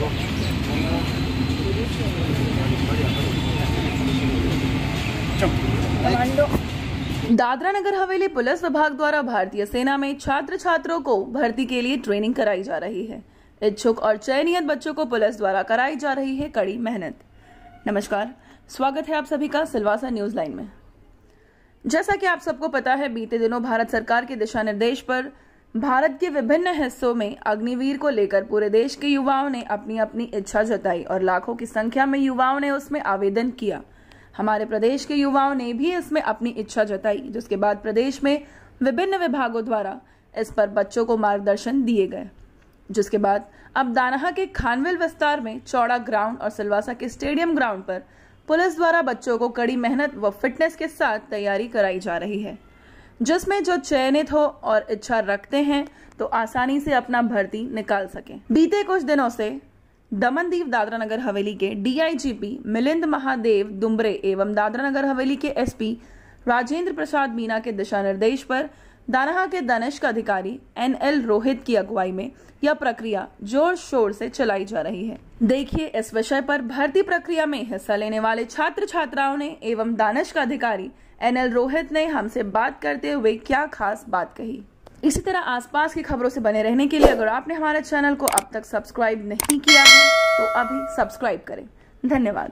Dadra Nagar Haveli police विभाग द्वारा भारतीय सेना में छात्र छात्रों को भर्ती के लिए ट्रेनिंग कराई जा रही है। इच्छुक और चयनित बच्चों को पुलिस द्वारा कराई जा रही है कड़ी मेहनत। नमस्कार, स्वागत है आप सभी का सिलवासा न्यूज लाइन में। जैसा कि आप सबको पता है, बीते दिनों भारत सरकार के दिशा निर्देश पर भारत के विभिन्न हिस्सों में अग्निवीर को लेकर पूरे देश के युवाओं ने अपनी अपनी इच्छा जताई और लाखों की संख्या में युवाओं ने उसमें आवेदन किया। हमारे प्रदेश के युवाओं ने भी इसमें अपनी इच्छा जताई, जिसके बाद प्रदेश में विभिन्न विभागों द्वारा इस पर बच्चों को मार्गदर्शन दिए गए। जिसके बाद अब दानाहा के खानविल विस्तार में चौड़ा ग्राउंड और सिलवासा के स्टेडियम ग्राउंड पर पुलिस द्वारा बच्चों को कड़ी मेहनत व फिटनेस के साथ तैयारी कराई जा रही है, जिसमें जो चयनित हो और इच्छा रखते हैं तो आसानी से अपना भर्ती निकाल सकें। बीते कुछ दिनों से दमनदीप दादरा नगर हवेली के डीआईजीपी मिलिंद महादेव दुम्बरे एवं दादरा नगर हवेली के एसपी राजेंद्र प्रसाद मीना के दिशा निर्देश पर दानाहा के दनिश अधिकारी NL रोहित की अगुवाई में यह प्रक्रिया जोर शोर से चलाई जा रही है। देखिए इस विषय पर भर्ती प्रक्रिया में हिस्सा लेने वाले छात्र छात्राओं ने एवं दानिश का अधिकारी NL रोहित ने हमसे बात करते हुए क्या खास बात कही। इसी तरह आसपास की खबरों से बने रहने के लिए अगर आपने हमारे चैनल को अब तक सब्सक्राइब नहीं किया है तो अभी सब्सक्राइब करें। धन्यवाद।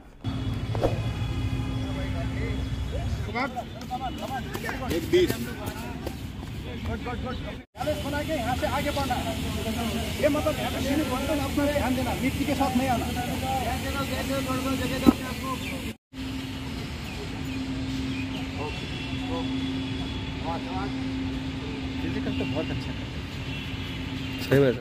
यहाँ से आगे बढ़ना, ये मतलब अपना ध्यान देना, मिट्टी के साथ नहीं आना। फिजिकल तो बहुत अच्छा है, सही बात है।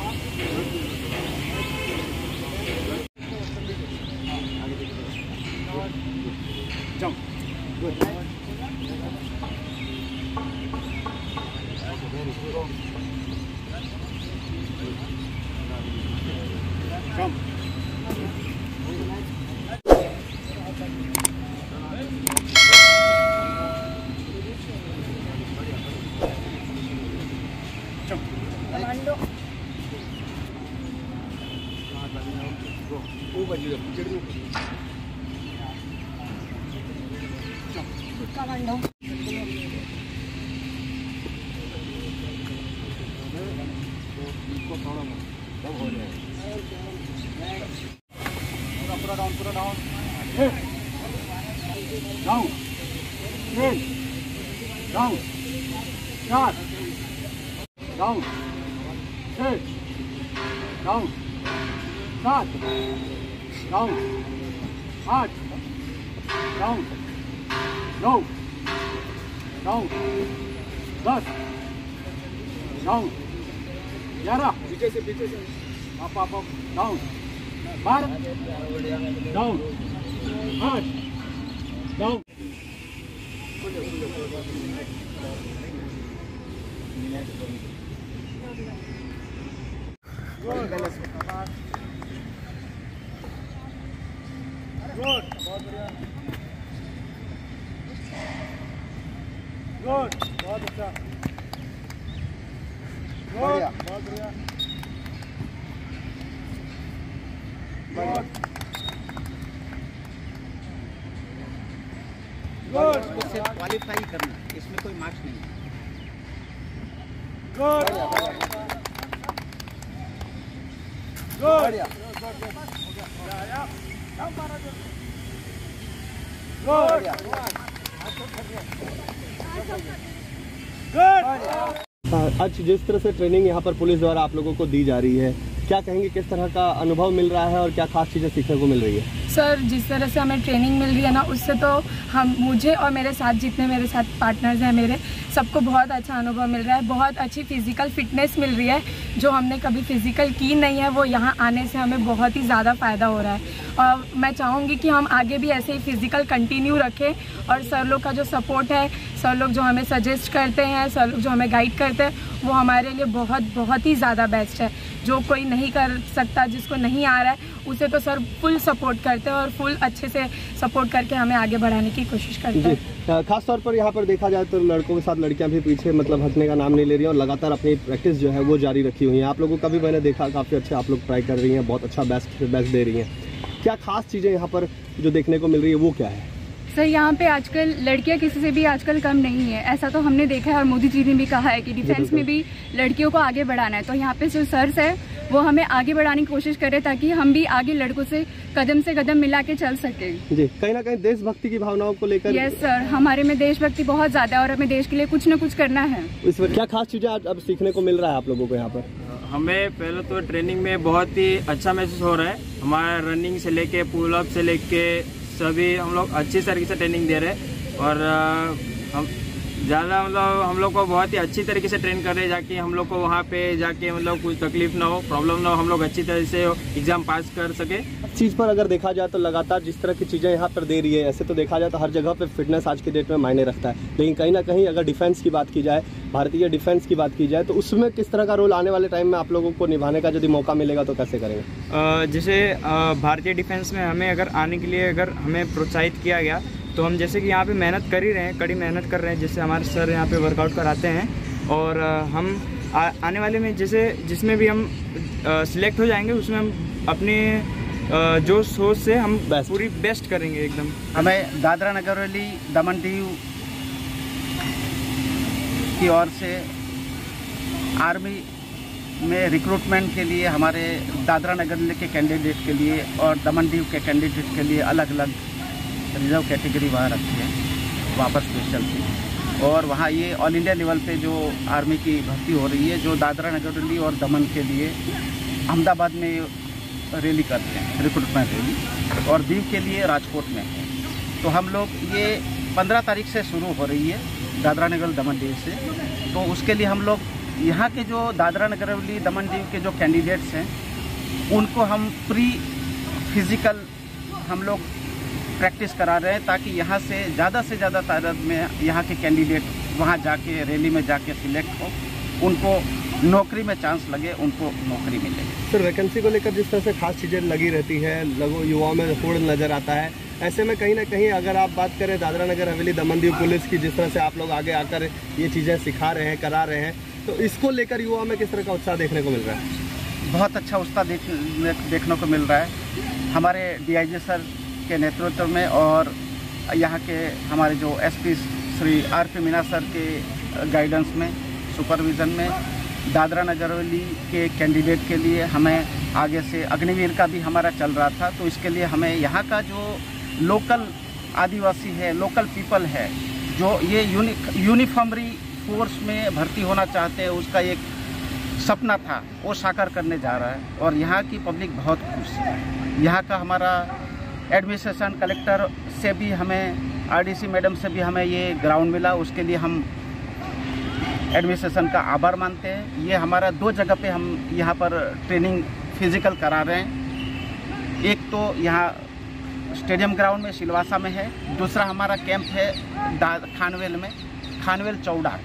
Jump good, jump commando commando पूरा डाउन डाउन डाउन चार down 6 down 7 down 8 down 9 down 10 down 11 पीछे से आप डाउन 12 डाउन 8 डाउन गुड, बहुत बढ़िया, गुड, बहुत अच्छा, गुड, बहुत बढ़िया, गुड, गुड, सिर्फ क्वालिफाई करना, इसमें कोई मार्क्स नहीं। गुड, गुड, आज जिस तरह से ट्रेनिंग यहाँ पर पुलिस द्वारा आप लोगों को दी जा रही है, क्या कहेंगे, किस तरह का अनुभव मिल रहा है और क्या खास चीज़ें सीखने को मिल रही है? सर, जिस तरह से हमें ट्रेनिंग मिल रही है ना, उससे तो मुझे और मेरे साथ जितने मेरे साथ पार्टनर्स हैं मेरे, सबको बहुत अच्छा अनुभव मिल रहा है। बहुत अच्छी फिजिकल फिटनेस मिल रही है, जो हमने कभी फिजिकल की नहीं है, वो यहाँ आने से हमें बहुत ही ज़्यादा फ़ायदा हो रहा है। और मैं चाहूँगी कि हम आगे भी ऐसे ही फिजिकल कंटिन्यू रखें और सर लोग का जो सपोर्ट है, सर लोग जो हमें सजेस्ट करते हैं, सर लोग जो हमें गाइड करते हैं, वो हमारे लिए बहुत ही ज़्यादा बेस्ट है। जो कोई नहीं कर सकता, जिसको नहीं आ रहा है, उसे तो सर फुल सपोर्ट करते हैं और फुल अच्छे से सपोर्ट करके हमें आगे बढ़ाने की कोशिश करते हैं। खास तौर पर यहाँ पर देखा जाए तो लड़कों के साथ लड़कियां भी पीछे मतलब हटने का नाम नहीं ले रही हैं और लगातार अपनी प्रैक्टिस जो है वो जारी रखी हुई है। आप लोगों का भी मैंने देखा काफ़ी अच्छा आप लोग ट्राई कर रही हैं, बहुत अच्छा बेस्ट दे रही हैं। क्या खास चीज़ें यहाँ पर जो देखने को मिल रही है वो क्या है? सर यहाँ पे आजकल लड़कियां किसी से भी आजकल कम नहीं है, ऐसा तो हमने देखा है और मोदी जी ने भी कहा है कि डिफेंस में भी लड़कियों को आगे बढ़ाना है। तो यहाँ पे जो सर्स है वो हमें आगे बढ़ाने की कोशिश करें ताकि हम भी आगे लड़कों से कदम मिला के चल सके। जी, कहीं ना कहीं देशभक्ति की भावनाओं को लेकर। यस सर, हमारे में देशभक्ति बहुत ज्यादा है और हमें देश के लिए कुछ न कुछ करना है। इस वक्त क्या खास चीजें अब सीखने को मिल रहा है आप लोगों को यहाँ पर? हमें पहले तो ट्रेनिंग में बहुत ही अच्छा महसूस हो रहा है। हमारा रनिंग से लेके पुल अप से लेके सभी हम लोग अच्छी तरीके से ट्रेनिंग दे रहे हैं और हम ज़्यादा मतलब हम लोग को बहुत ही अच्छी तरीके से ट्रेन कर रहे हैं जाके हम लोग को वहाँ पे जाके मतलब कुछ तकलीफ ना हो, प्रॉब्लम ना हो, हम लोग अच्छी तरह से एग्जाम पास कर सके। चीज़ पर अगर देखा जाए तो लगातार जिस तरह की चीज़ें यहाँ पर दे रही है, ऐसे तो देखा जाए तो हर जगह पे फिटनेस आज के डेट में मायने रखता है, लेकिन कहीं ना कहीं अगर डिफेंस की बात की जाए, भारतीय डिफेंस की बात की जाए तो उसमें किस तरह का रोल आने वाले टाइम में आप लोगों को निभाने का यदि मौका मिलेगा तो कैसे करेंगे? जैसे भारतीय डिफेंस में हमें अगर आने के लिए अगर हमें प्रोत्साहित किया गया तो हम जैसे कि यहाँ पे मेहनत कर ही रहे हैं, कड़ी मेहनत कर रहे हैं। जैसे हमारे सर यहाँ पे वर्कआउट कराते हैं और हम आने वाले में जैसे जिसमें भी हम सिलेक्ट हो जाएंगे उसमें हम अपने जो सोच से हम पूरी बेस्ट करेंगे एकदम। हमें दादरा नगर हवेली दमन दीव की ओर से आर्मी में रिक्रूटमेंट के लिए हमारे दादरा नगर हवेली के कैंडिडेट के लिए और दमन दीव के कैंडिडेट के लिए अलग अलग रिजर्व कैटेगरी वहाँ रखी है, वहाँ पर स्पेशल थी। और वहाँ ये ऑल इंडिया लेवल पे जो आर्मी की भर्ती हो रही है, जो दादरा नगर हवेली और दमन के लिए अहमदाबाद में रैली करते हैं, रिक्रूटमेंट रैली, और दीव के लिए राजकोट में है। तो हम लोग ये 15 तारीख से शुरू हो रही है दादरा नगर दमन दीव से। तो उसके लिए हम लोग यहाँ के जो दादरा नगर हवेली दमन दीव के जो कैंडिडेट्स हैं उनको हम प्री फिजिकल हम लोग प्रैक्टिस करा रहे हैं ताकि यहाँ से ज़्यादा तादाद में यहाँ के कैंडिडेट वहाँ जाके रैली में जाके सिलेक्ट हो, उनको नौकरी में चांस लगे, उनको नौकरी मिले। सर वैकेंसी को लेकर जिस तरह से खास चीज़ें लगी रहती है, लोगों युवाओं में होड़ नज़र आता है, ऐसे में कहीं ना कहीं अगर आप बात करें दादरा नगर हवेली दमन दीव पुलिस की, जिस तरह से आप लोग आगे आकर ये चीज़ें सिखा रहे हैं, करा रहे हैं, तो इसको लेकर युवाओं में किस तरह का उत्साह देखने को मिल रहा है? बहुत अच्छा उत्साह देखने को मिल रहा है हमारे DIG सर के नेतृत्व में और यहाँ के हमारे जो SP Shri RP Meena sir के गाइडेंस में, सुपरविज़न में। दादरा नगर हवेली के कैंडिडेट के लिए हमें आगे से अग्निवीर का भी हमारा चल रहा था, तो इसके लिए हमें यहाँ का जो लोकल आदिवासी है, लोकल पीपल है, जो ये यूनिफॉर्मरी फोर्स में भर्ती होना चाहते हैं, उसका एक सपना था, वो साकार करने जा रहा है और यहाँ की पब्लिक बहुत खुश है। यहाँ का हमारा एडमिनिस्ट्रेशन कलेक्टर से भी हमें, RDC मैडम से भी हमें ये ग्राउंड मिला, उसके लिए हम एडमिनिस्ट्रेशन का आभार मानते हैं। ये हमारा 2 जगह पे हम यहाँ पर ट्रेनिंग फिजिकल करा रहे हैं। एक तो यहाँ स्टेडियम ग्राउंड में सिलवासा में है, दूसरा हमारा कैंप है खानवेल में, खानवेल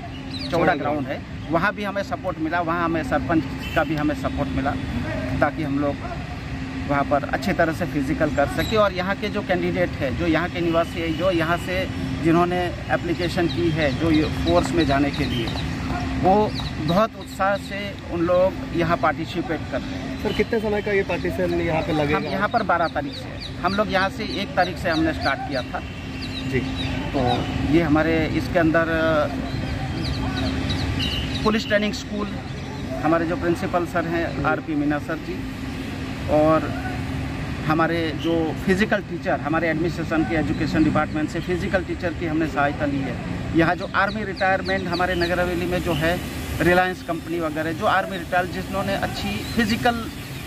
चौड़ा ग्राउंड है, वहाँ भी हमें सपोर्ट मिला, वहाँ हमें सरपंच का भी हमें सपोर्ट मिला ताकि हम लोग वहाँ पर अच्छी तरह से फिजिकल कर सके। और यहाँ के जो कैंडिडेट है, जो यहाँ के निवासी है, जो यहाँ से जिन्होंने एप्लीकेशन की है जो फोर्स में जाने के लिए, वो बहुत उत्साह से उन लोग यहाँ पार्टिसिपेट कर रहे हैं। सर कितने समय का ये पार्टिसिपेशन यहाँ पे लगेगा? हम यहाँ पर 12 तारीख से, हम लोग यहाँ से 1 तारीख से हमने स्टार्ट किया था जी। तो ये हमारे इसके अंदर पुलिस ट्रेनिंग स्कूल, हमारे जो प्रिंसिपल सर हैं RP मीना सर जी, और हमारे जो फिज़िकल टीचर, हमारे एडमिनिस्ट्रेशन के एजुकेशन डिपार्टमेंट से फिज़िकल टीचर की हमने सहायता ली है। यहाँ जो आर्मी रिटायरमेंट हमारे नगर हवेली में जो है, रिलायंस कंपनी वगैरह, जो आर्मी रिटायर जिन्होंने अच्छी फिज़िकल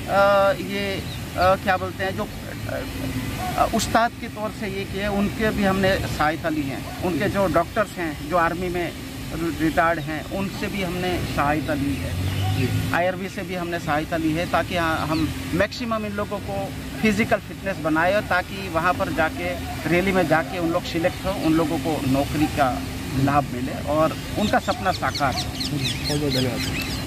क्या बोलते हैं, जो उस्ताद के तौर से ये किए, उनके भी हमने सहायता ली है। उनके जो डॉक्टर्स हैं जो आर्मी में रिटायर्ड हैं, उनसे भी हमने सहायता ली है। IRB से भी हमने सहायता ली है ताकि हम मैक्सिमम इन लोगों को फिजिकल फिटनेस बनाए और ताकि वहाँ पर जाके रैली में जाके उन लोग सिलेक्ट हो, उन लोगों को नौकरी का लाभ मिले और उनका सपना साकार हो। बहुत बहुत धन्यवाद।